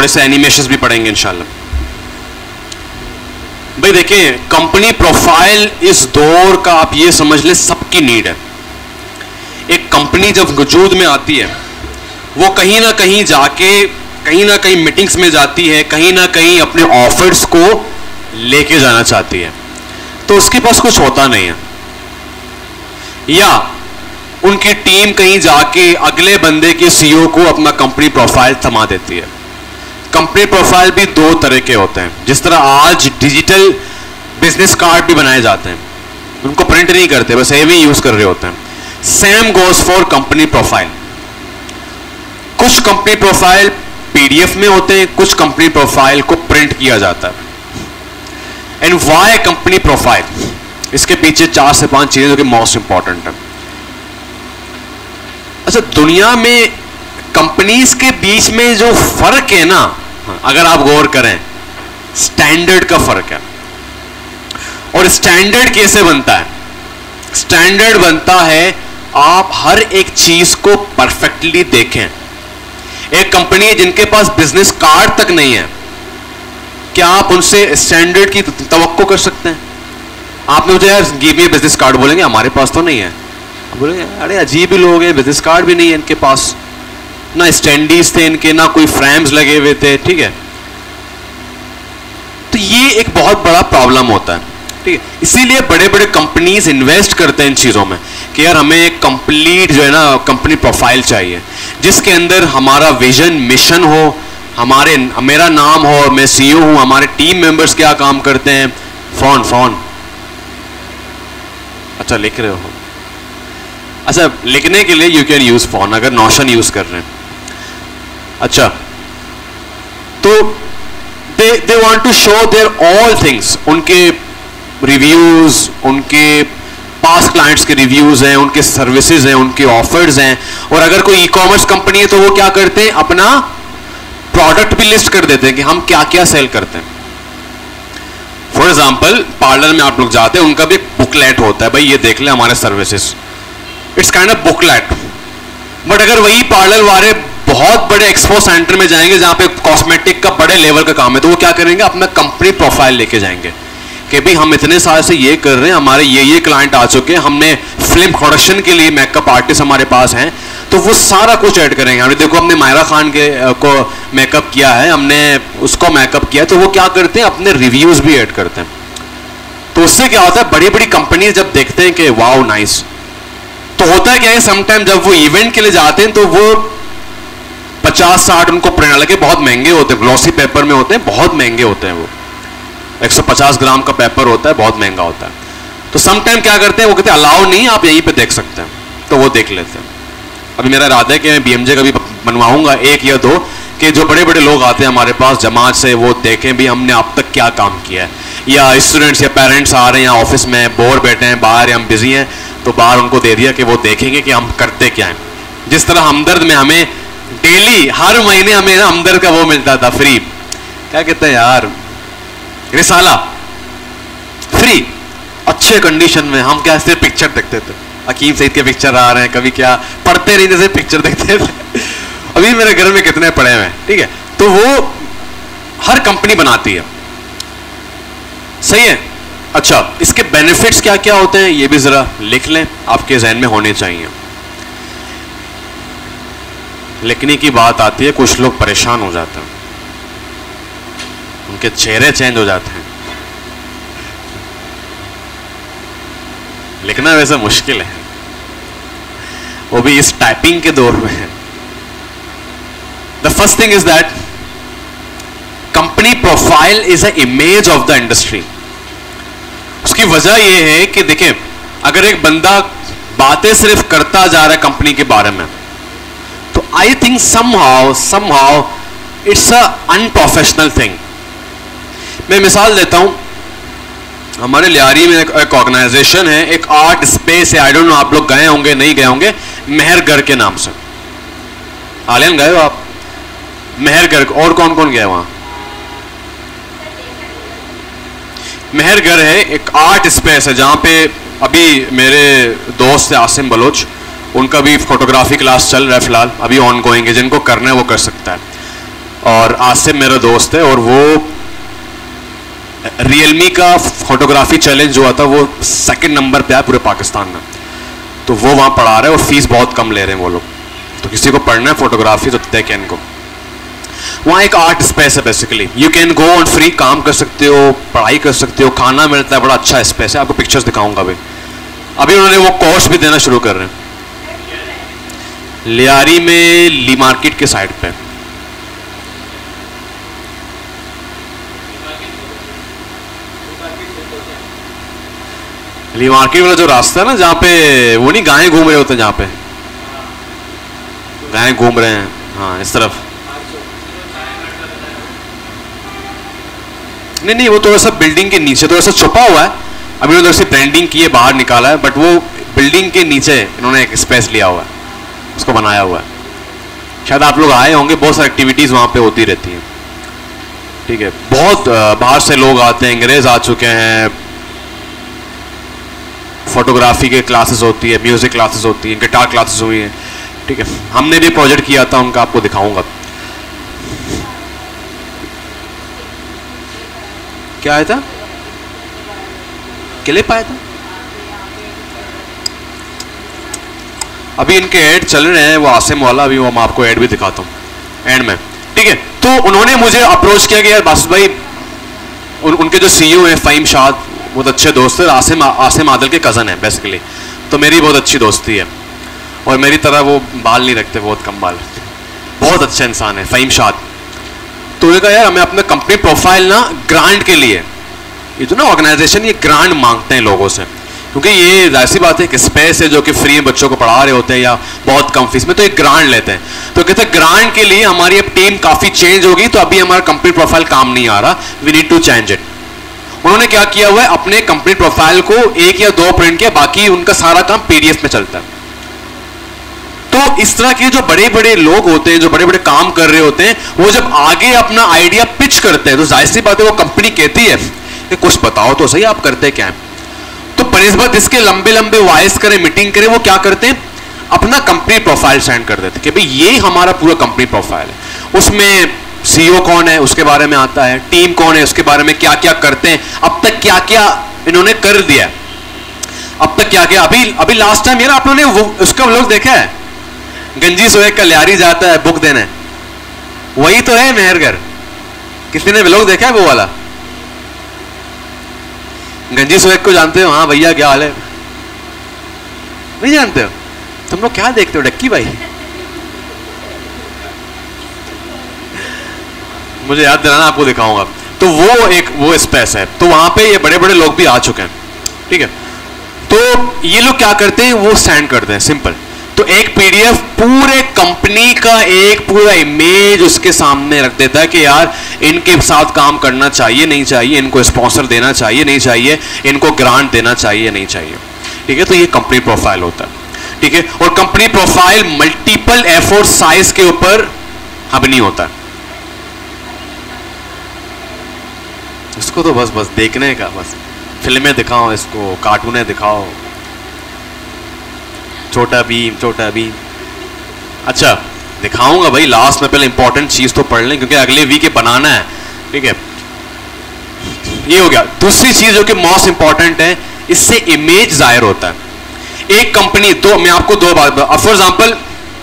थोड़े से एनिमेशंस भी पढ़ेंगे इंशाल्लाह। भाई देखिए, कंपनी प्रोफाइल इस दौर का आप ये समझ ले सबकी नीड है। एक कंपनी जब वजूद में आती है, वो कहीं ना कहीं जाके कहीं ना कहीं मीटिंग्स में जाती है, कहीं ना कहीं अपने ऑफर्स को लेके जाना चाहती है, तो उसके पास कुछ होता नहीं है, या उनकी टीम कहीं जाके अगले बंदे के सीईओ को अपना कंपनी प्रोफाइल थमा देती है। कंपनी प्रोफाइल भी दो तरह के होते हैं। जिस तरह आज डिजिटल बिजनेस कार्ड भी बनाए जाते हैं, उनको प्रिंट नहीं करते, बस ये भी यूज कर रहे होते हैं। Same goes for company profile. कुछ कंपनी प्रोफाइल पीडीएफ में होते हैं, कुछ कंपनी प्रोफाइल को प्रिंट किया जाता है। एंड वाई कंपनी प्रोफाइल, इसके पीछे 4 से 5 चीजें जो कि मोस्ट इंपॉर्टेंट है। अच्छा, दुनिया में कंपनीज के बीच में जो फर्क है ना, अगर आप गौर करें, स्टैंडर्ड का फर्क है। और स्टैंडर्ड कैसे बनता है? स्टैंडर्ड बनता है आप हर एक चीज को परफेक्टली देखें। एक कंपनी है जिनके पास बिजनेस कार्ड तक नहीं है, क्या आप उनसे स्टैंडर्ड की तवक्को कर सकते हैं? आपने मुझे यार गिव मी बिजनेस कार्ड बोलेंगे, हमारे पास तो नहीं है। बोलेंगे अरे अजीब ही लोग हैं, बिजनेस कार्ड भी नहीं है इनके पास, ना स्टैंडीज थे इनके, ना कोई फ्रेम्स लगे हुए थे, ठीक है। तो ये एक बहुत बड़ा प्रॉब्लम होता है, ठीक है। इसीलिए बड़े बड़े कंपनीज इन्वेस्ट करते हैं इन चीजों में कि यार हमें एक कंप्लीट जो है ना कंपनी प्रोफाइल चाहिए, जिसके अंदर हमारा विजन मिशन हो, मेरा नाम हो, मैं सीईओ हूं, हमारे टीम मेंबर्स क्या काम करते हैं। फोन अच्छा लिख रहे हो? अच्छा, लिखने के लिए यू कैन यूज फोन, अगर नोशन यूज कर रहे हैं। अच्छा, तो they want to show their all things, उनके रिव्यूज, उनके पास क्लाइंट्स के रिव्यूज हैं, उनके सर्विसेज हैं, उनके ऑफर्स हैं। और अगर कोई ई कॉमर्स कंपनी है तो वो क्या करते हैं, अपना प्रोडक्ट भी लिस्ट कर देते हैं कि हम क्या क्या सेल करते हैं। फॉर एग्जाम्पल, पार्लर में आप लोग जाते हैं, उनका भी एक बुकलेट होता है, भाई ये देख ले हमारे services, it's kind of booklet. But अगर वही पार्लर वाले बहुत बड़े एक्सपो सेंटर में जाएंगे जहां पे कॉस्मेटिक का बड़े लेवल का काम है, तो वो क्या करेंगे, अपना कंपनी प्रोफाइल लेके जाएंगे कि भाई हम इतने साल से ये कर रहे हैं, हमारे ये क्लाइंट आ चुके हैं, हमने फिल्म प्रोडक्शन के लिए मेकअप आर्टिस्ट हमारे पास हैं, तो वो सारा कुछ ऐड करेंगे। हमने देखो हमने मायरा खान के को मेकअप किया है, हमने उसको मेकअप किया है, तो वो क्या करते हैं, अपने रिव्यूज भी ऐड करते हैं। तो उससे क्या होता है, बड़ी बड़ी कंपनी जब देखते हैं कि वाओ नाइस, तो होता है क्या है, समटाइम जब वो इवेंट के लिए जाते हैं तो वो 50-60 उनको प्रिंट, हालांकि बहुत महंगे होते हैं, ग्लॉसी पेपर में होते हैं, बहुत महंगे होते हैं, वो 150 ग्राम का पेपर होता है, बहुत महंगा होता है। तो समटाइम क्या करते हैं, वो कहते हैं अलाउ नहीं, आप यहीं पे देख सकते हैं, तो वो देख लेते हैं। अभी मेरा इरादा है कि मैं BMJ का भी बनवाऊंगा 1 या 2, कि जो बड़े बड़े लोग आते हैं हमारे पास जमात से, वो देखें भी हमने अब तक क्या काम किया है। या स्टूडेंट्स या पेरेंट्स आ रहे हैं ऑफिस में, बोर बैठे हैं बाहर या हम बिजी हैं, तो बाहर उनको दे दिया कि वो देखेंगे कि हम करते क्या हैं। जिस तरह हमदर्द में हमें डेली हर महीने हमें ना हमदर्द का वो मिलता था फ्री, क्या कहते हैं यार, रिसाला फ्री, अच्छे कंडीशन में। हम क्या सिर्फ पिक्चर देखते थे, हकीम सईद के पिक्चर आ रहे हैं, कभी क्या पढ़ते नहीं, जैसे पिक्चर देखते थे। अभी मेरे घर में कितने पड़े हुए हैं, ठीक है। तो वो हर कंपनी बनाती है, सही है। अच्छा, इसके बेनिफिट्स क्या क्या होते हैं ये भी जरा लिख लें, आपके जहन में होने चाहिए। लिखने की बात आती है, कुछ लोग परेशान हो जाते हैं, उनके चेहरे चेंज हो जाते हैं। लिखना वैसे मुश्किल है, वो भी इस टाइपिंग के दौर में है। The first thing is that company profile is a image of the industry. उसकी वजह यह है कि देखिए, अगर एक बंदा बातें सिर्फ करता जा रहा है कंपनी के बारे में, तो I think somehow it's a unprofessional thing. मैं मिसाल देता हूं, हमारे लियारी में एक ऑर्गेनाइजेशन है, एक आर्ट स्पेस है, आई डोंट नो आप लोग गए होंगे नहीं गए होंगे, मेहरगर के नाम से। आलियन गए हो आप मेहरगर? और कौन कौन गया वहां? मेहरगर है एक आर्ट स्पेस है जहां पे अभी मेरे दोस्त है आसिम बलोच, उनका भी फोटोग्राफी क्लास चल रहा है फिलहाल, अभी ऑन गोइंग है, जिनको करना है वो कर सकता है। और आसिम मेरा दोस्त है, और वो रियलमी का फोटोग्राफी चैलेंज जो आता वो 2nd नंबर पे है पूरे पाकिस्तान में, तो वो वहाँ पढ़ा रहे हैं और फीस बहुत कम ले रहे हैं वो लोग। तो किसी को पढ़ना है फोटोग्राफी तो टेकन को, वहाँ एक आर्ट स्पेस है basically, you can go on free, काम कर सकते हो, पढ़ाई कर सकते हो, खाना मिलता है, बड़ा अच्छा स्पेस है। आपको पिक्चर्स दिखाऊंगा अभी। अभी उन्होंने वो कोर्स भी देना शुरू कर रहे हैं लियारी में, ली मार्केट के साइड पे। ली मार्केट वाला जो रास्ता है ना, जहाँ पे वो नहीं गायें घूम रहे होते हैं, जहाँ पे गायें घूम रहे हैं, हाँ इस तरफ। नहीं नहीं, वो थोड़ा सा बिल्डिंग के नीचे थोड़ा सा छुपा हुआ है, अभी उधर से ब्रांडिंग की है, बाहर निकाला है, बट वो बिल्डिंग के नीचे इन्होंने एक स्पेस लिया हुआ है, उसको बनाया हुआ है। शायद आप लोग आए होंगे, बहुत सारी एक्टिविटीज़ वहाँ पे होती रहती हैं। ठीक है, बहुत बाहर से लोग आते हैं, अंग्रेज आ चुके हैं, फोटोग्राफी के क्लासेस होती है, म्यूजिक क्लासेस होती है, गिटार क्लासेस हुई हैं। ठीक है, हमने भी प्रोजेक्ट किया था उनका, आपको दिखाऊंगा। क्या आया था? क्लिप आया था। अभी इनके ऐड चल रहे हैं, वो आसिम वाला, अभी वो मैं आपको ऐड भी दिखाता हूँ एंड में। ठीक है, तो उन्होंने मुझे अप्रोच किया कि यार बासित भाई, उनके जो सीईओ हैं फ़हीम शाद, बहुत अच्छे दोस्त है, आसिम आदिल के कज़न है बेसिकली, तो मेरी बहुत अच्छी दोस्ती है, और मेरी तरह वो बाल नहीं रखते, बहुत कम बाल, बहुत अच्छा इंसान है फ़हीम शाद। तो उन्होंने कहा यार हमें अपने कंपनी प्रोफाइल ना ग्रांट के लिए, ये जो ना ऑर्गेनाइजेशन ये ग्रांट मांगते हैं लोगों से, क्योंकि ये जाहिर सी बात है कि स्पेस है जो कि फ्री में बच्चों को पढ़ा रहे होते हैं या बहुत कम फीस में, तो एक ग्रांट लेते हैं। तो कहते हैं ग्रांट के लिए हमारी अब टीम काफ़ी चेंज होगी, तो अभी हमारा कंपनी प्रोफाइल काम नहीं आ रहा, we need to change it. उन्होंने क्या किया हुआ है, अपने कंपनी प्रोफाइल को 1 या 2 प्रिंट किया, बाकी उनका सारा काम पीडीएफ में चलता है। तो इस तरह के जो बड़े बड़े लोग होते हैं, जो बड़े बड़े काम कर रहे होते हैं, वो जब आगे अपना आइडिया पिच करते हैं, तो जाहिर सी बात है वो कंपनी कहती है कि कुछ बताओ तो सही, आप करते क्या है। तो बनिस्बत इसके लंबे लंबे वॉइस करें, मीटिंग करें, वो क्या करते हैं, अपना कंपनी प्रोफाइल सेंड कर देते हैं कि भाई ये हमारा पूरा कंपनी प्रोफाइल है, उसमें सीईओ कौन है उसके बारे में आता है, टीम कौन है उसके बारे में, क्या क्या करते हैं, अब तक क्या क्या इन्होंने कर दिया, अब तक क्या क्या। अभी लास्ट टाइम यार आप लोगों ने वो उसका व्लॉग देखा है, गंजी सोएग का लियारी जाता है बुक देने, वही तो है मेहरगर। किसी ने व्लॉग देखा है वो वाला? गंजी सोएग को जानते हो? हाँ भैया क्या हाल है? नहीं जानते हो? तुम लोग क्या देखते हो डक्की भाई? मुझे याद दिलाना, आपको दिखाऊंगा। तो वो स्पेस है, तो वहां पे ये बड़े बड़े लोग भी आ चुके हैं। ठीक है, तो ये लोग क्या करते हैं, वो सेंड करते हैं सिंपल। तो एक पीडीएफ पूरे कंपनी का एक पूरा इमेज उसके सामने रख देता है कि यार इनके साथ काम करना चाहिए नहीं चाहिए, इनको स्पॉन्सर देना चाहिए नहीं चाहिए, इनको ग्रांट देना चाहिए नहीं चाहिए। ठीक है, तो ये कंपनी प्रोफाइल होता है। ठीक है, और company profile multiple effort size के ऊपर हब नहीं होता, इसको तो बस देखने का, बस फिल्में दिखाओ, इसको कार्टूनें दिखाओ, छोटा भीम। अच्छा दिखाऊंगा भाई लास्ट में, पहले इंपॉर्टेंट चीज तो पढ़ लें क्योंकि अगले वीक बनाना है। ठीक है, ये हो गया। दूसरी चीज जो कि मोस्ट इंपॉर्टेंट है, इससे इमेज जाहिर होता है। एक कंपनी, तो मैं आपको 2 बात, फॉर एग्जाम्पल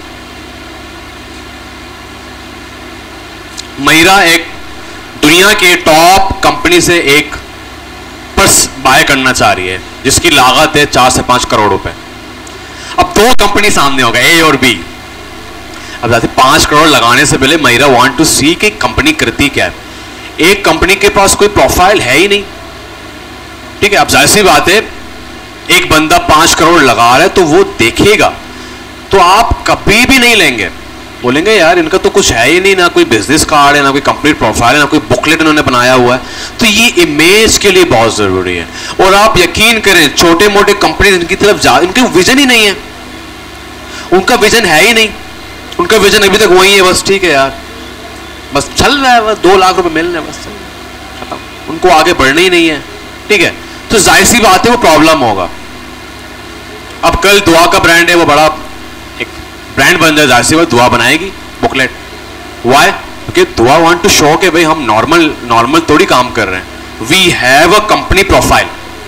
महिरा एक दुनिया के टॉप कंपनी से एक पर्स बाय करना चाह रही है जिसकी लागत है 4 से 5 करोड़ रुपए। अब 2 कंपनी सामने होगा, ए और बी। अब जाते 5 करोड़ लगाने से पहले महिरा वांट टू सी कि कंपनी करती क्या है। एक कंपनी के पास कोई प्रोफाइल है ही नहीं। ठीक है, अब जाहिर सी बात है एक बंदा 5 करोड़ लगा रहा है तो वो देखेगा, तो आप कभी भी नहीं लेंगे, बोलेंगे यार इनका तो कुछ है ही नहीं, ना कोई बिजनेस कार्ड है, ना कोई कंपनी प्रोफाइल है, ना कोई बुकलेट इन्होंने बनाया हुआ है। तो ये इमेज के लिए बहुत जरूरी है। और आप यकीन करें छोटे मोटे कंपनी इनकी तरफ जा, इनके विजन ही नहीं है, उनका विजन है ही नहीं, उनका विजन अभी तक वही है, बस ठीक है यार बस चल रहा है, बस 2 लाख रुपए मिल रहे हैं, बस खत्म, उनको आगे बढ़ना ही नहीं है। ठीक है, तो जाहिर सी बात है वो प्रॉब्लम होगा। अब कल दुआ का ब्रांड है, वो बड़ा एक ब्रांड बन जाए, जाहिर सी बात दुआ बनाएगी booklet. Why? Okay, do I want to show कि भाई हम नॉर्मल थोड़ी काम कर रहे हैं. We have a company profile.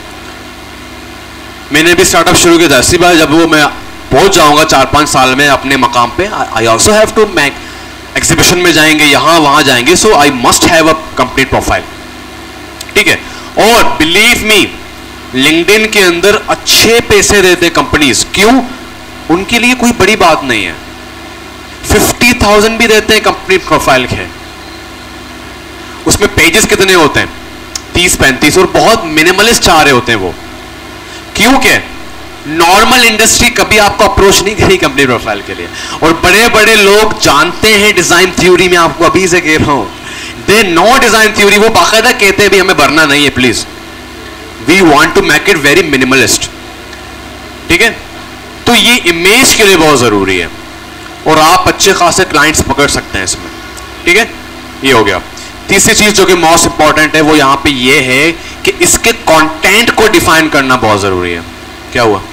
मैंने भी स्टार्टअप शुरू किया था. ऐसी बात जब वो मैं पहुंच जाऊंगा 4-5 साल में अपने मकाम पे, I also have to make exhibition में जाएंगे, यहां वहां जाएंगे, so I must have a complete profile. ठीक है. और बिलीव मी, लिंक्डइन के अंदर अच्छे पैसे देते कंपनीज. क्यों? उनके लिए कोई बड़ी बात नहीं है. 50,000 भी देते हैं कंपनी प्रोफाइल के. उसमें पेजेस कितने होते हैं? 30-35, और बहुत मिनिमलिस्ट चाह रहे होते हैं वो. क्यों? क्या नॉर्मल इंडस्ट्री कभी आपको अप्रोच नहीं करी कंपनी प्रोफाइल के लिए. और बड़े बड़े लोग जानते हैं डिजाइन थ्योरी में, आपको अभी से कह रहा हूं, दे नो डिजाइन थ्योरी. वो बाकायदा कहते हैं भी हमें भरना नहीं है please, we want to make it very minimalist. ठीक है. तो ये इमेज के लिए बहुत जरूरी है, और आप अच्छे खासे क्लाइंट्स पकड़ सकते हैं इसमें. ठीक है. ये हो गया. तीसरी चीज जो कि मोस्ट इंपॉर्टेंट है वो यहां पे ये है कि इसके कंटेंट को डिफाइन करना बहुत जरूरी है. क्या हुआ?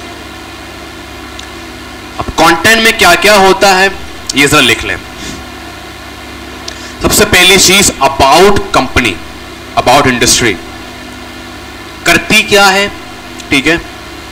अब कंटेंट में क्या क्या होता है ये जरा लिख लें. सबसे पहली चीज अबाउट कंपनी, अबाउट इंडस्ट्री, करती क्या है. ठीक है.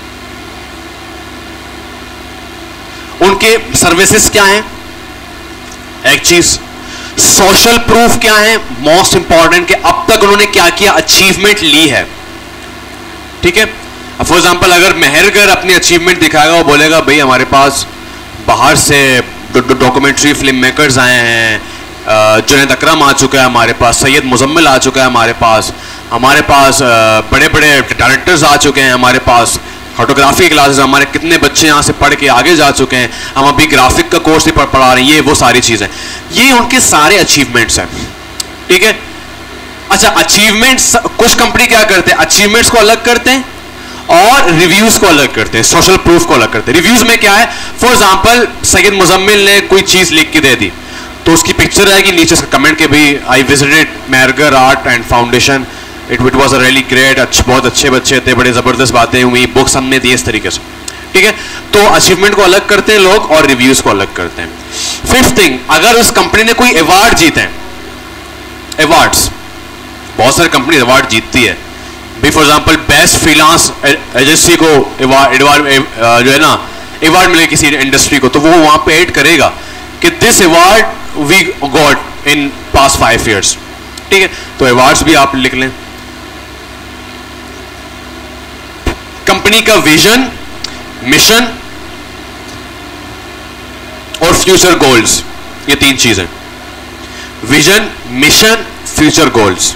उनके सर्विसेज क्या हैं, एक चीज. सोशल प्रूफ क्या है, मोस्ट इंपॉर्टेंट, कि अब तक उन्होंने क्या किया, अचीवमेंट ली है. ठीक है. फॉर एग्जाम्पल अगर मेहरगर अपनी अचीवमेंट दिखाएगा, वो बोलेगा भाई हमारे पास बाहर से डॉक्यूमेंट्री फिल्म मेकर्स आए हैं, जुनैद अकरम आ चुका है हमारे पास, सैयद मुजम्मिल आ चुका है हमारे पास बड़े बड़े डायरेक्टर्स आ चुके हैं हमारे पास, फोटोग्राफी की क्लासेस, हमारे कितने बच्चे यहाँ से पढ़ के आगे जा चुके हैं, हम अभी ग्राफिक का कोर्स ही पढ़ा रहे हैं, ये वो सारी चीज़ें, ये उनके सारे अचीवमेंट्स हैं. ठीक है. अच्छा, अचीवमेंट्स कुछ कंपनी क्या करते हैं, अचीवमेंट्स को अलग करते हैं और रिव्यूज को अलग करते हैं, सोशल प्रूफ को अलग करते हैं. रिव्यूज में क्या है, फॉर एग्जांपल सैयद मुजम्मिल ने कोई चीज लिख के दे दी, तो उसकी पिक्चर आएगी नीचे से कमेंट के भी I visited Mehrgarh art and foundation, it was a really great, बहुत अच्छे बच्चे थे, बड़े जबरदस्त बातें हुई, बुक्स हमने दी, इस तरीके से. ठीक है. तो अचीवमेंट को अलग करते हैं लोग और रिव्यूज को अलग करते हैं. फिफ्थ थिंग, अगर उस कंपनी ने कोई अवार्ड जीते हैं, अवार्ड्स बहुत सारी कंपनी अवार्ड जीतती है. भी for example best freelance agency को अवार्ड जो है ना अवार्ड मिले किसी इंडस्ट्री को, तो वो वहां पे ऐड करेगा कि this award we got in past 5 years. ठीक है. तो अवार्ड्स भी आप लिख लें. कंपनी का विजन, मिशन और फ्यूचर गोल्स, ये 3 चीजें. Vision, mission, future goals.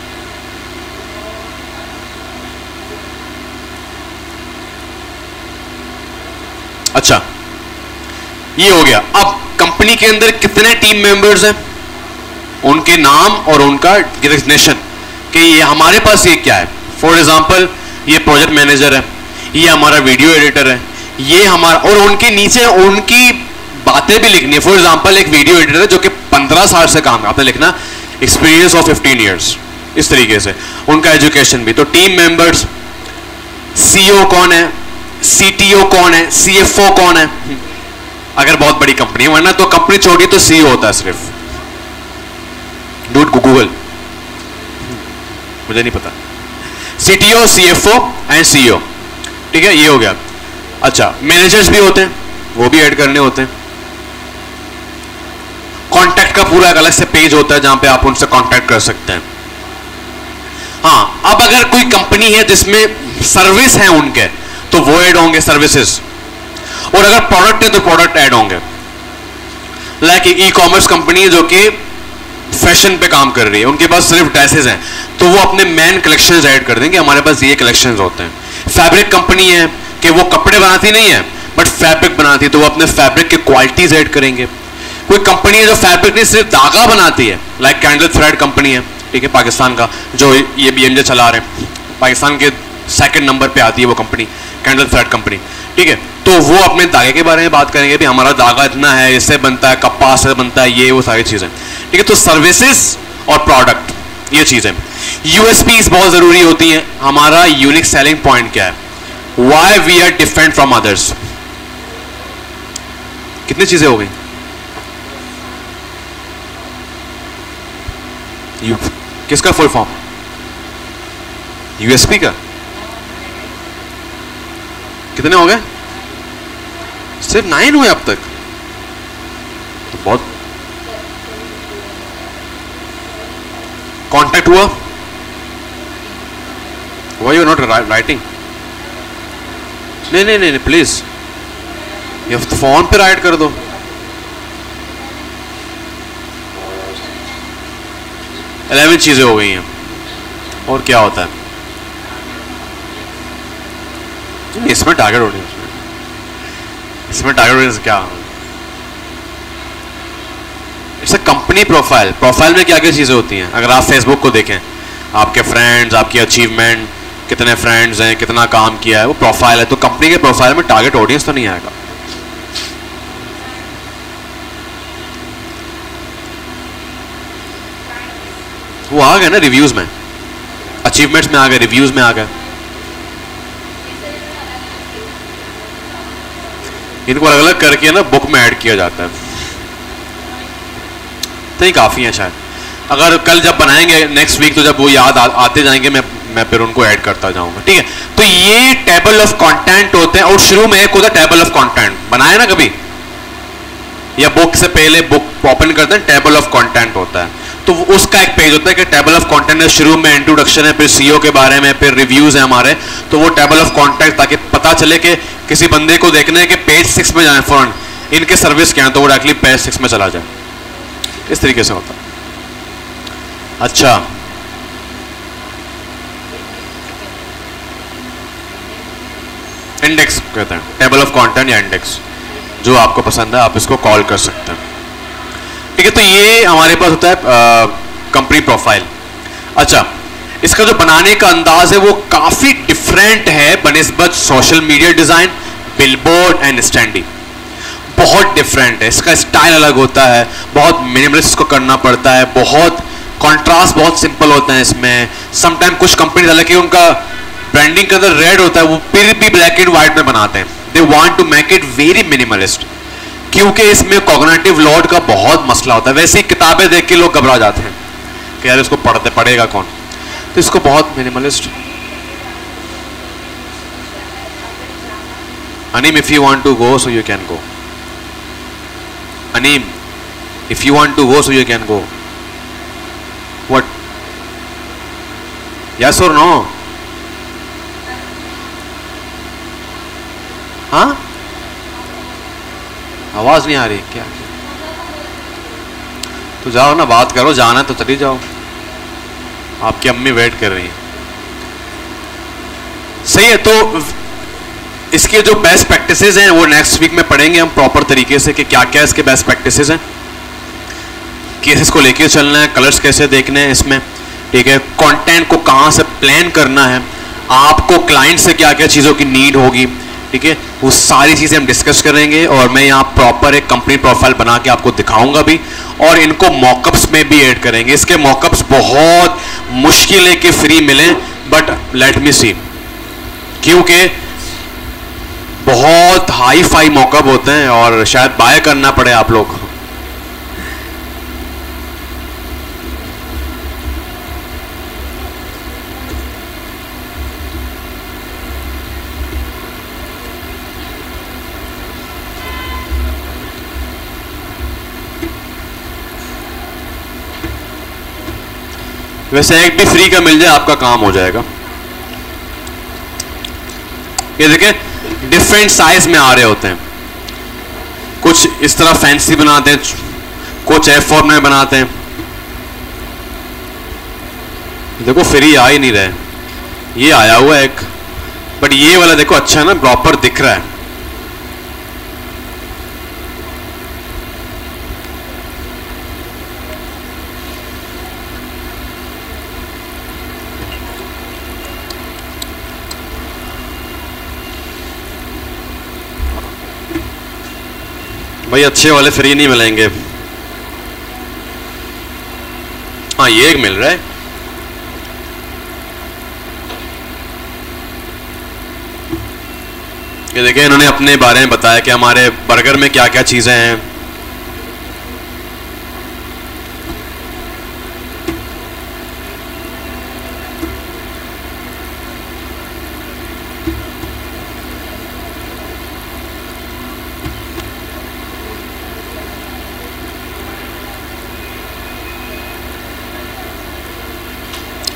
अच्छा, ये हो गया. अब कंपनी के अंदर कितने टीम मेंबर्स हैं, उनके नाम और उनका डिजिग्नेशन, कि ये हमारे पास ये क्या है. फॉर एग्जांपल ये प्रोजेक्ट मैनेजर है, ये हमारा वीडियो एडिटर है, ये हमारा, और उनके नीचे उनकी बातें भी लिखनी है. फॉर एग्जांपल एक वीडियो एडिटर है जो कि 15 साल से काम, आपने लिखना एक्सपीरियंस ऑफ 15 years, इस तरीके से. उनका एजुकेशन भी. तो टीम मेंबर्स, सीईओ कौन है, सीटीओ कौन है, सीएफओ कौन है, अगर बहुत बड़ी कंपनी है, वरना तो कंपनी छोटी तो सीईओ होता है सिर्फ. डूड गूगल, मुझे नहीं पता. CTO, CFO and CEO. ठीक है. ये हो गया. अच्छा, मैनेजर्स भी होते हैं, वो भी ऐड करने होते हैं. कॉन्टैक्ट का पूरा एक अलग से पेज होता है जहां पे आप उनसे कॉन्टैक्ट कर सकते हैं. हाँ, अब अगर कोई कंपनी है जिसमें सर्विस है उनके, तो वो ऐड होंगे सर्विसेज, और अगर प्रोडक्ट है तो प्रोडक्ट ऐड होंगे. लाइक ई कॉमर्स कंपनी है जो कि फैशन पे काम कर रही है, उनके पास सिर्फ ड्रेसेस हैं, तो वो अपने मेन कलेक्शंस ऐड कर देंगे, हमारे पास ये कलेक्शंस होते हैं. फैब्रिक कंपनी है कि वो कपड़े बनाती नहीं है बट फैब्रिक बनाती है, तो वो अपने फैब्रिक के क्वालिटीज ऐड करेंगे. कोई कंपनी है जो फैब्रिक नहीं सिर्फ धागा बनाती है, लाइक कैंडल थ्रेड कंपनी है, ठीक है, पाकिस्तान का, जो ये BMJ चला रहे हैं, पाकिस्तान के 2nd नंबर पे आती है वो कंपनी, कैंडल थ्रेड कंपनी. ठीक है. तो वो अपने धागे के बारे में बात करेंगे, भी हमारा धागा इतना है, इससे बनता है, कपास से बनता है, ये वो सारी चीजें. ठीक है. तो सर्विसेज और प्रोडक्ट, ये चीजें. यूएसपीज बहुत जरूरी होती हैं. हमारा यूनिक सेलिंग पॉइंट क्या है, why we are different from others. कितनी चीजें हो गई, किसका फुल फॉर्म? यूएसपी का। कितने हो गए? सिर्फ 9 हुए अब तक, तो बहुत। कांटेक्ट हुआ? Why you not writing? नहीं प्लीज, ये फोन पे राइट कर दो। इलेवन चीजें हो गई हैं, और क्या होता है इसमें? टारगेट ऑडियंस, इसमें टारगेट ऑडियंस क्या? It's a company profile. Profile में क्या क्या चीजें होती हैं? अगर आप फेसबुक को देखें, आपके फ्रेंड्स, आपकी अचीवमेंट, कितने फ्रेंड्स हैं, कितना काम किया है, वो प्रोफाइल है। तो कंपनी के प्रोफाइल में टारगेट ऑडियंस तो नहीं आएगा। वो आ गए ना रिव्यूज में, अचीवमेंट्स में आ गए, रिव्यूज में आ गए। इनको अलग अलग करके ना बुक में ऐड किया जाता है, तो ये काफी है शायद। अगर कल जब बनाएंगे नेक्स्ट वीक, तो जब वो याद आते जाएंगे, मैं फिर उनको ऐड करता जाऊंगा, ठीक है। तो ये टेबल ऑफ कंटेंट होते हैं। और शुरू में एक होता है टेबल ऑफ कंटेंट, बनाया ना कभी, या बुक से पहले बुक ओपन करते हैं, टेबल ऑफ कंटेंट होता है। तो उसका एक पेज होता है कि टेबल ऑफ कंटेंट है, शुरू में इंट्रोडक्शन है, फिर सीईओ के बारे में, फिर रिव्यूज है हमारे। तो वो टेबल ऑफ कंटेंट, ताकि पता चले कि किसी बंदे को देखना है कि पेज 6 में जाए फौरन, इनके सर्विस क्या है, तो वो डायरेक्टली पेज 6 में चला जाए। इस तरीके से होता है। अच्छा, इंडेक्स कहते हैं, टेबल ऑफ कंटेंट या इंडेक्स, जो आपको पसंद है आप इसको कॉल कर सकते हैं, ठीक है। तो ये हमारे पास होता है कंपनी प्रोफाइल। अच्छा, इसका जो बनाने का अंदाज है वो काफी डिफरेंट है बनिस्बत social media design, billboard and standee. बहुत डिफरेंट है, इसका स्टाइल अलग होता है, बहुत मिनिमलिस्ट को करना पड़ता है, बहुत कॉन्ट्रास्ट बहुत सिंपल होता है इसमें। समटाइम कुछ कंपनी हालांकि उनका ब्रांडिंग के अंदर रेड होता है, वो फिर भी ब्लैक एंड व्हाइट में बनाते हैं। They want to make it very minimalist, क्योंकि इसमें कॉग्निटिव लोड का बहुत मसला होता है। वैसे ही किताबें देख के लोग घबरा जाते हैं कि यार इसको पढ़ेगा कौन, तो इसको बहुत minimalist. Aneem, if you want to go so you can go. Aneem, if you want to go so you can go. What? Yes और नो? हाँ, आवाज नहीं आ रही क्या? तो जाओ ना, बात करो, जाना तो चली जाओ, आपकी अम्मी वेट कर रही है। सही है। तो इसके जो बेस्ट प्रैक्टिसेस हैं वो नेक्स्ट वीक में पढ़ेंगे हम प्रॉपर तरीके से कि क्या क्या इसके बेस्ट प्रैक्टिसेस हैं, केसेस को लेके चलना है, कलर्स कैसे देखने हैं इसमें, ठीक है। कंटेंट को कहाँ से प्लान करना है, आपको क्लाइंट से क्या क्या चीज़ों की नीड होगी, ठीक है, वो सारी चीज़ें हम डिस्कस करेंगे। और मैं यहाँ प्रॉपर एक कंपनी प्रोफाइल बना के आपको दिखाऊंगा भी, और इनको मॉकअप्स में भी ऐड करेंगे। इसके मॉकअप्स बहुत मुश्किल है कि फ्री मिलें, बट लेट मी सी, क्योंकि बहुत हाई फाई मॉकअप होते हैं और शायद बाय करना पड़े आप लोग। वैसे एक भी फ्री का मिल जाए आपका काम हो जाएगा। ये देखें, डिफरेंट साइज में आ रहे होते हैं, कुछ इस तरह फैंसी बनाते हैं, कुछ F4 में बनाते हैं। देखो फ्री आ ही नहीं रहे, ये आया हुआ है एक, बट ये वाला देखो अच्छा है ना, प्रॉपर दिख रहा है। भाई अच्छे वाले फ्री नहीं मिलेंगे। हाँ, ये एक मिल रहा है। ये देखिए, इन्होंने अपने बारे में बताया कि हमारे बर्गर में क्या क्या चीजें हैं।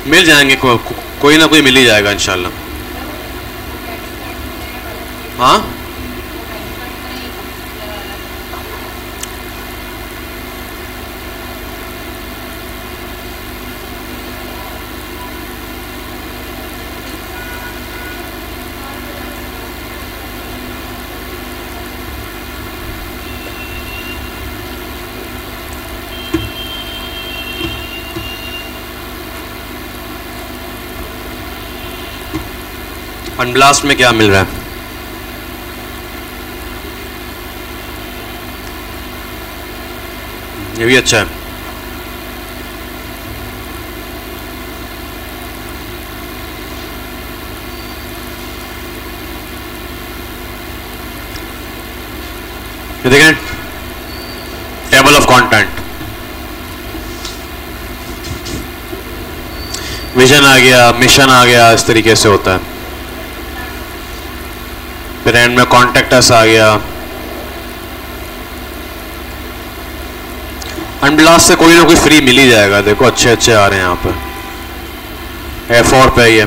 मिल जाएंगे, कोई ना कोई मिल ही जाएगा इंशाल्लाह। हाँ अनब्लास्ट में क्या मिल रहा है? ये भी अच्छा है। ये देखें, टेबल ऑफ कंटेंट, विजन आ गया, मिशन आ गया, इस तरीके से होता है। फिर एंड में कॉन्टेक्ट अस आ गया। अनब्लास्ट से कोई ना कोई फ्री मिल ही जाएगा। देखो अच्छे अच्छे आ रहे हैं यहाँ पे। F4 पे ये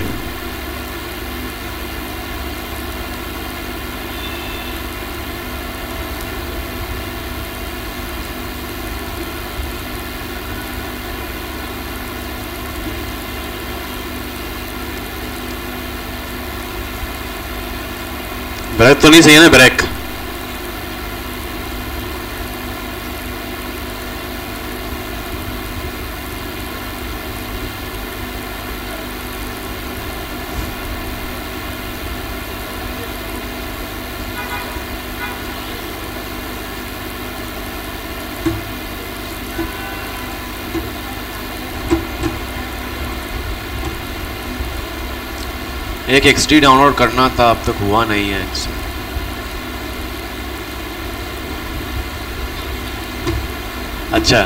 ब्रेक तो नहीं सही है ना? ब्रेक एक XD डाउनलोड करना था, अब तक हुआ नहीं है इससे। अच्छा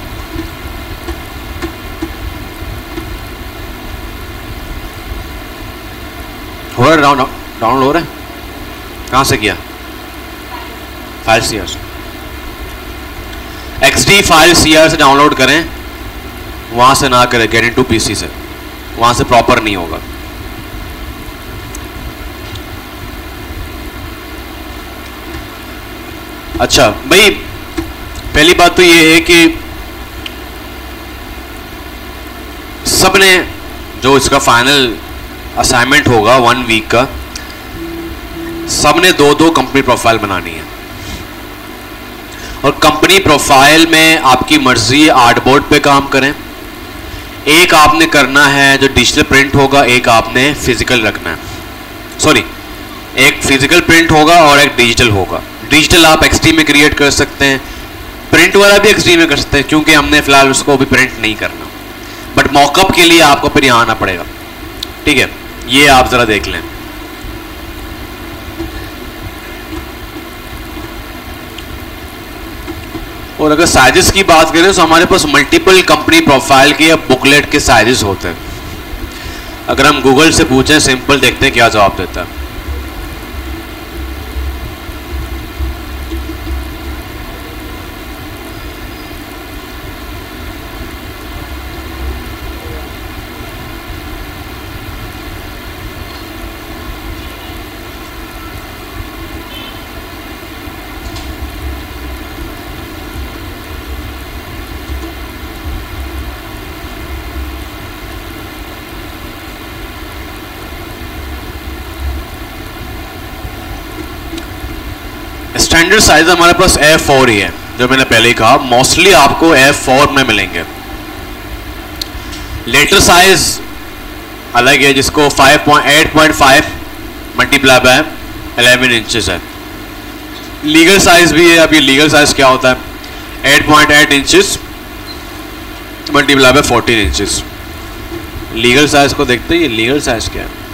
हो रहा है, डाउनलोड हो रहा है? कहाँ से किया? फाइल CR से। XD फाइल CR से डाउनलोड करें, वहां से ना करें गेट इनटू PC से, वहां से प्रॉपर नहीं होगा। अच्छा भाई, पहली बात तो ये है कि सबने जो इसका फाइनल असाइनमेंट होगा 1 वीक का, सबने 2-2 कंपनी प्रोफाइल बनानी है। और कंपनी प्रोफाइल में आपकी मर्जी आर्टबोर्ड पे काम करें। एक आपने करना है जो डिजिटल प्रिंट होगा, एक आपने फिजिकल रखना है। सॉरी, एक फिजिकल प्रिंट होगा और एक डिजिटल होगा। डिजिटल आप XD में क्रिएट कर सकते हैं, प्रिंट वाला भी XD में कर सकते हैं, क्योंकि हमने फिलहाल उसको भी प्रिंट नहीं करना। बट मॉकअप के लिए आपको फिर यहाँ आना पड़ेगा। ठीक है, ये आप जरा देख लें। और अगर साइजेस की बात करें तो हमारे पास मल्टीपल कंपनी प्रोफाइल के या बुकलेट के साइजेस होते हैं। अगर हम गूगल से पूछें, सिंपल, देखते हैं क्या जवाब देता है। स्टैंडर्ड साइज हमारे पास A4 ही है, जो मैंने पहले ही कहा, मोस्टली आपको A4 में मिलेंगे। लेटर साइज अलग है, जिसको 8.5 मल्टीप्लाई बाय 11 इंचेस है। लीगल साइज भी है। अभी लीगल साइज क्या होता है? 8.8 inches multiply by 14 inches. Legal size को देखते हैं, ये लीगल साइज क्या है?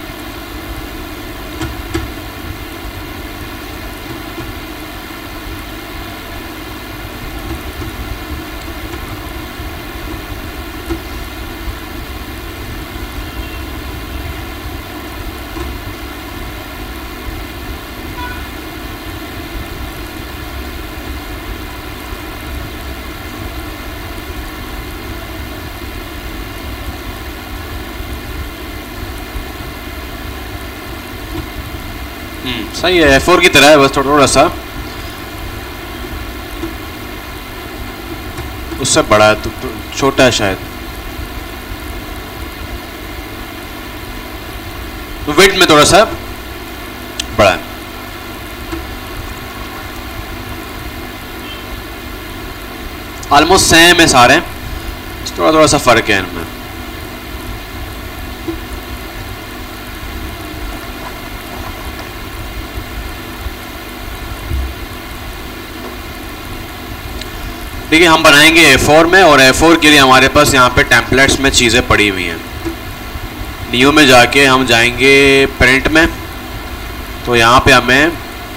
सही है, F4 की तरह है, बस थोड़ा थोड़ा सा उससे बड़ा है, तो छोटा है शायद, विड्थ में थोड़ा सा बड़ा है। ऑलमोस्ट सेम है सारे, थोड़ा थोड़ा सा फर्क है इनमें। ठीक है, हम बनाएंगे A4 में, और A4 के लिए हमारे पास यहाँ पे टेम्पलेट्स में चीज़ें पड़ी हुई हैं। न्यू में जाके हम जाएंगे प्रिंट में, तो यहाँ पे हमें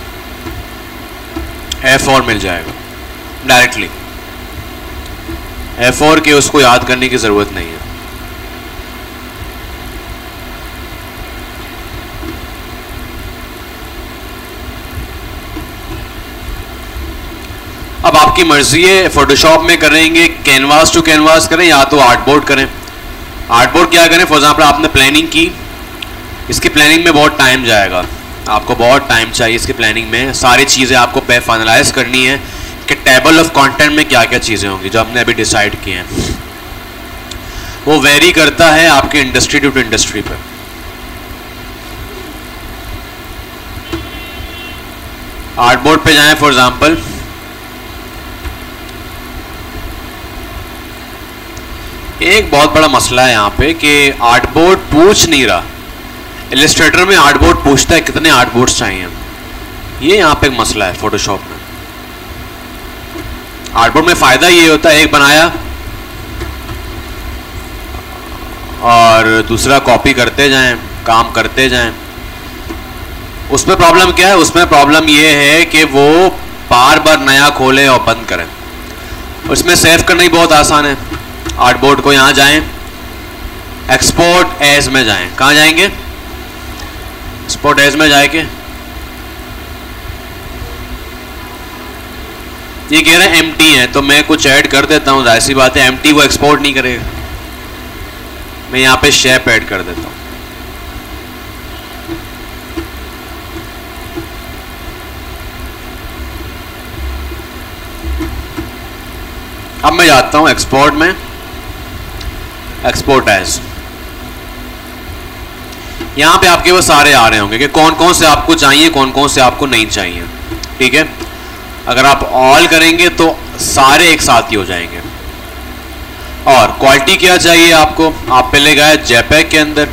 A4 मिल जाएगा डायरेक्टली। A4 के उसको याद करने की ज़रूरत नहीं है। अब आपकी मर्जी है, फोटोशॉप में करेंगे, कैनवास टू कैनवास करें, या तो आर्टबोर्ड करें। आर्टबोर्ड क्या करें, फॉर एग्जाम्पल आपने प्लानिंग की, इसकी प्लानिंग में बहुत टाइम जाएगा, आपको बहुत टाइम चाहिए इसकी प्लानिंग में। सारी चीज़ें आपको फाइनलाइज करनी है कि टेबल ऑफ कंटेंट में क्या क्या चीज़ें होंगी जो आपने अभी डिसाइड किए हैं। वो वेरी करता है आपके इंडस्ट्री टू इंडस्ट्री पर। आर्टबोर्ड पे जाएं फॉर एग्जाम्पल, एक बहुत बड़ा मसला है यहाँ पे कि आर्टबोर्ड पूछ नहीं रहा। इलस्ट्रेटर में आर्टबोर्ड पूछता है कितने आर्टबोर्ड्स चाहिए, ये यहाँ पे एक मसला है फोटोशॉप में। आर्टबोर्ड में फ़ायदा ये होता है, एक बनाया और दूसरा कॉपी करते जाएं, काम करते जाएं। उसमें प्रॉब्लम क्या है, उसमें प्रॉब्लम ये है कि वो बार बार नया खोले और बंद करें। उसमें सेव करना ही बहुत आसान है। आर्टबोर्ड को यहाँ जाएं, एक्सपोर्ट एज में जाएं, कहाँ जाएंगे, एक्सपोर्ट एज में जाके ये कह रहे हैं एम्प्टी है, तो मैं कुछ ऐड कर देता हूँ, जाहिर सी बात है एम्प्टी वो एक्सपोर्ट नहीं करेगा। मैं यहाँ पे शेप ऐड कर देता हूँ। अब मैं जाता हूँ एक्सपोर्ट में, एक्सपोर्ट एज। यहाँ पे आपके वो सारे आ रहे होंगे कि कौन कौन से आपको चाहिए, कौन कौन से आपको नहीं चाहिए। ठीक है, अगर आप ऑल करेंगे तो सारे एक साथ ही हो जाएंगे। और क्वालिटी क्या चाहिए आपको, आप पहले गए जेपेग के अंदर,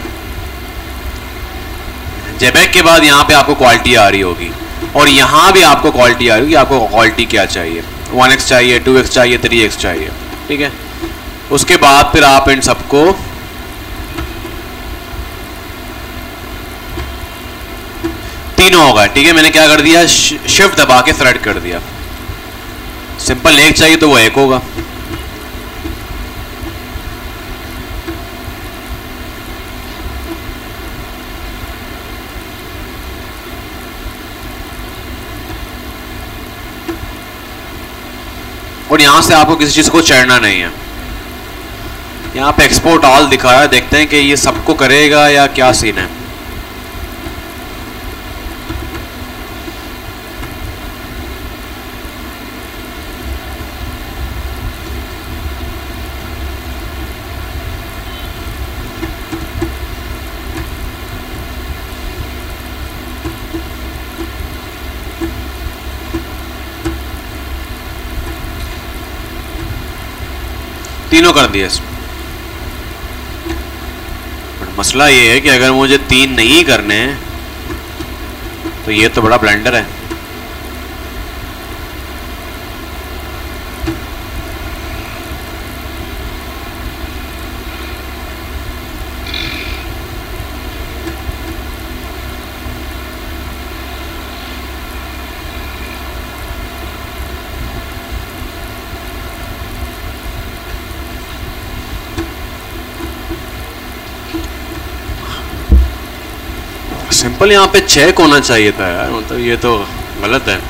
जेपेग के बाद यहाँ पे आपको क्वालिटी आ रही होगी, और यहाँ भी आपको क्वालिटी आ रही होगी, आपको क्वालिटी क्या चाहिए, 1x चाहिए, 2x चाहिए, 3x चाहिए। ठीक है, उसके बाद फिर आप इन सबको तीनों होगा। ठीक है, मैंने क्या कर दिया, शिफ्ट दबा के थ्रेड कर दिया। सिंपल एक चाहिए तो वो एक होगा। और यहां से आपको किसी चीज को चढ़ना नहीं है। यहाँ पे एक्सपोर्ट ऑल दिखा है, देखते हैं कि ये सबको करेगा या क्या सीन है। तीनों कर दिए। मसला ये है कि अगर मुझे 3 नहीं करने तो ये तो बड़ा ब्लेंडर है। सिंपल यहाँ पे चेक होना चाहिए था यार, मतलब ये तो गलत है।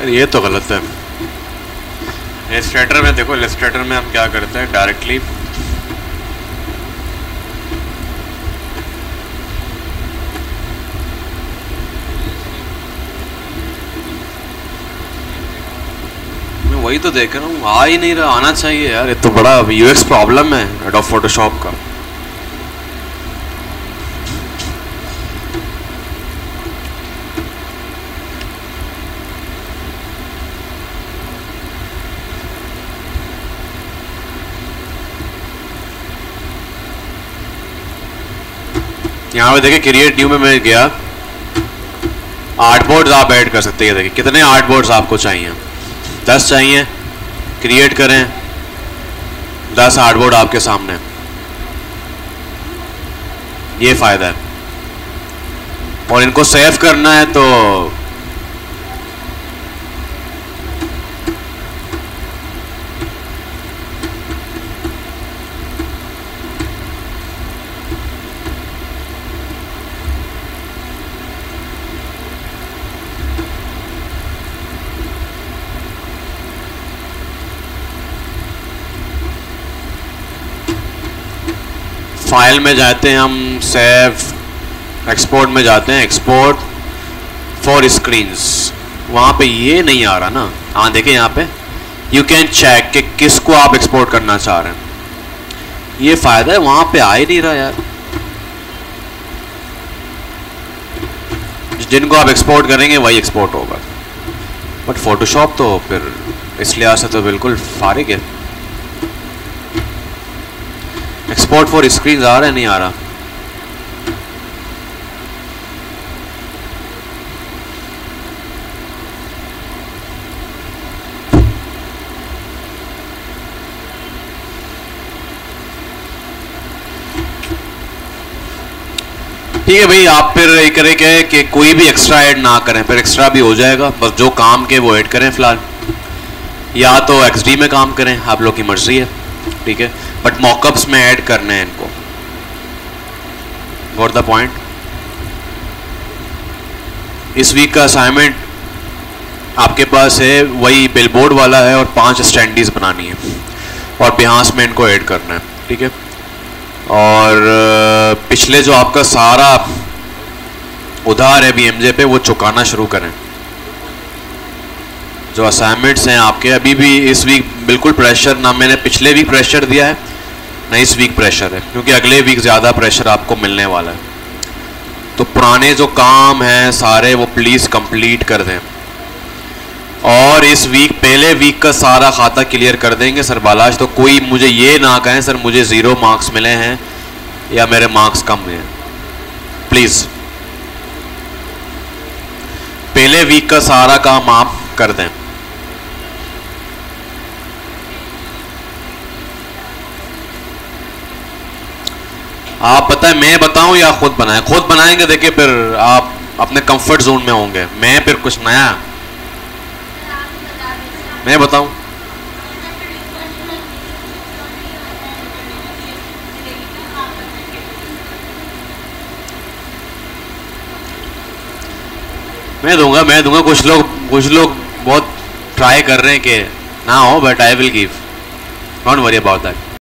ये तो गलत है। इलस्ट्रेटर में देखो, इलस्ट्रेटर में हम क्या करते हैं डायरेक्टली वही तो देख रहा हूँ, आ ही नहीं रहा, आना चाहिए यार। ये तो बड़ा यूएक्स प्रॉब्लम है एडोब फोटोशॉप का। यहाँ पे देखिए क्रिएट न्यू में मैं गया, आर्टबोर्ड्स आप ऐड कर सकते हैं। देखिए कितने आर्टबोर्ड्स आपको चाहिए, 10 चाहिए, क्रिएट करें, 10 आर्टबोर्ड आपके सामने। ये फायदा है। और इनको सेव करना है तो फाइल में जाते हैं हम, सेव एक्सपोर्ट में जाते हैं, एक्सपोर्ट फॉर स्क्रीन्स। वहाँ पे ये नहीं आ रहा ना। हाँ देखिए यहाँ पे यू कैन चेक कि किसको आप एक्सपोर्ट करना चाह रहे हैं। ये फ़ायदा है, वहाँ पे आ ही नहीं रहा यार। जिनको आप एक्सपोर्ट करेंगे वही एक्सपोर्ट होगा। बट फोटोशॉप तो फिर इस लिहाज से तो बिल्कुल फारिग है। एक्सपोर्ट फॉर स्क्रीन आ रहा है, नहीं आ रहा। ठीक है भाई, आप फिर ये करें कि कोई भी एक्स्ट्रा ऐड ना करें, फिर एक्स्ट्रा भी हो जाएगा। बस जो काम के वो ऐड करें फिलहाल, या तो XD में काम करें, आप लोग की मर्जी है। ठीक है, बट मॉकअप्स में ऐड करने हैं इनको। Got the point. इस वीक का असाइनमेंट आपके पास है वही बिलबोर्ड वाला है, और 5 स्टैंडीज बनानी है, और बिहास में इनको ऐड करना है। ठीक है, और पिछले जो आपका सारा उधार है BMJ पे वो चुकाना शुरू करें। जो असाइनमेंट्स हैं आपके, अभी भी इस वीक बिल्कुल प्रेशर ना, मैंने पिछले वीक प्रेशर दिया है ना इस वीक प्रेशर है, क्योंकि अगले वीक ज़्यादा प्रेशर आपको मिलने वाला है। तो पुराने जो काम हैं सारे वो प्लीज़ कंप्लीट कर दें, और इस वीक पहले वीक का सारा खाता क्लियर कर देंगे सरबालाश। तो कोई मुझे ये ना कहें सर मुझे 0 मार्क्स मिले हैं या मेरे मार्क्स कम हैं। प्लीज़ पहले वीक का सारा काम आप कर दें। आप पता है मैं बताऊं या खुद बनाएं? खुद बनाएंगे देखिए, फिर आप अपने कंफर्ट जोन में होंगे। मैं फिर कुछ नया मैं बताऊं? मैं दूंगा। कुछ लोग बहुत ट्राई कर रहे हैं कि ना हो, but I will give, don't worry about that.